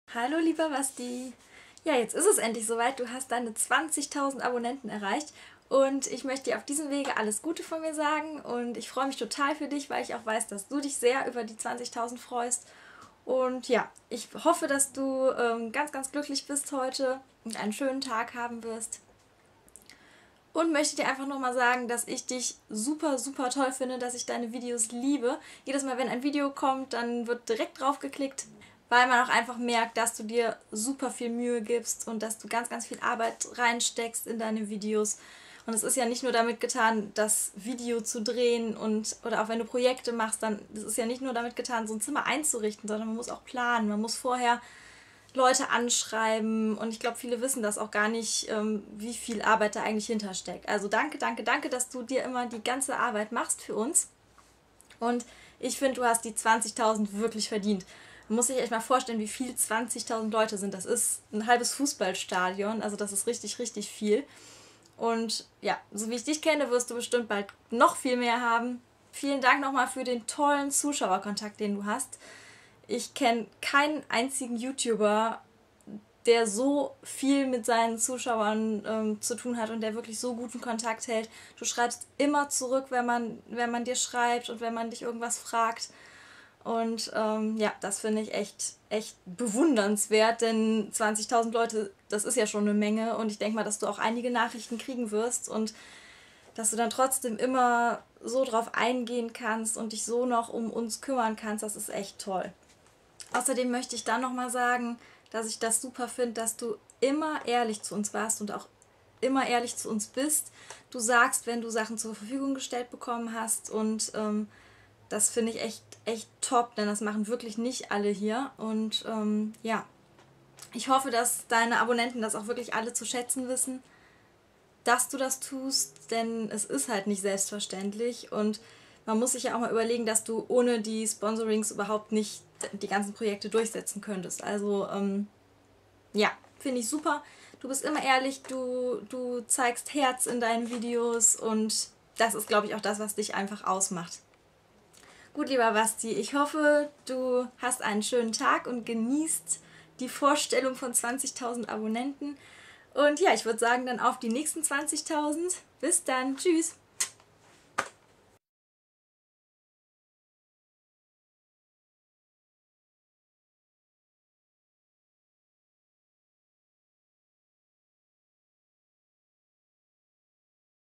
Hallo lieber Basti. Ja, jetzt ist es endlich soweit. Du hast deine 20.000 Abonnenten erreicht und ich möchte dir auf diesem Wege alles Gute von mir sagen und ich freue mich total für dich, weil ich auch weiß, dass du dich sehr über die 20.000 freust. Und ja, ich hoffe, dass du ganz, ganz glücklich bist heute und einen schönen Tag haben wirst. Und möchte dir einfach nochmal sagen, dass ich dich super, super toll finde, dass ich deine Videos liebe. Jedes Mal, wenn ein Video kommt, dann wird direkt drauf geklickt, weil man auch einfach merkt, dass du dir super viel Mühe gibst und dass du ganz, ganz viel Arbeit reinsteckst in deine Videos. Und es ist ja nicht nur damit getan, das Video zu drehen oder auch wenn du Projekte machst, dann es ist ja nicht nur damit getan, so ein Zimmer einzurichten, sondern man muss auch planen. Man muss vorher Leute anschreiben und ich glaube, viele wissen das auch gar nicht, wie viel Arbeit da eigentlich hintersteckt. Also danke, danke, danke, dass du dir immer die ganze Arbeit machst für uns und ich finde, du hast die 20.000 wirklich verdient. Man muss sich echt mal vorstellen, wie viel 20.000 Leute sind. Das ist ein halbes Fußballstadion, also das ist richtig, richtig viel. Und ja, so wie ich dich kenne, wirst du bestimmt bald noch viel mehr haben. Vielen Dank nochmal für den tollen Zuschauerkontakt, den du hast. Ich kenne keinen einzigen YouTuber, der so viel mit seinen Zuschauern zu tun hat und der wirklich so guten Kontakt hält. Du schreibst immer zurück, wenn man dir schreibt und wenn man dich irgendwas fragt. Und ja, das finde ich echt, echt bewundernswert, denn 20.000 Leute, das ist ja schon eine Menge und ich denke mal, dass du auch einige Nachrichten kriegen wirst und dass du dann trotzdem immer so drauf eingehen kannst und dich so noch um uns kümmern kannst, das ist echt toll. Außerdem möchte ich dann nochmal sagen, dass ich das super finde, dass du immer ehrlich zu uns warst und auch immer ehrlich zu uns bist. Du sagst, wenn du Sachen zur Verfügung gestellt bekommen hast und das finde ich echt, echt top, denn das machen wirklich nicht alle hier. Und ja, ich hoffe, dass deine Abonnenten das auch wirklich alle zu schätzen wissen, dass du das tust, denn es ist halt nicht selbstverständlich und man muss sich ja auch mal überlegen, dass du ohne die Sponsorings überhaupt nicht die ganzen Projekte durchsetzen könntest. Also ja, finde ich super. Du bist immer ehrlich, du zeigst Herz in deinen Videos und das ist, glaube ich, auch das, was dich einfach ausmacht. Gut, lieber Basti, ich hoffe, du hast einen schönen Tag und genießt die Vorstellung von 20.000 Abonnenten. Und ja, ich würde sagen, dann auf die nächsten 20.000. Bis dann. Tschüss.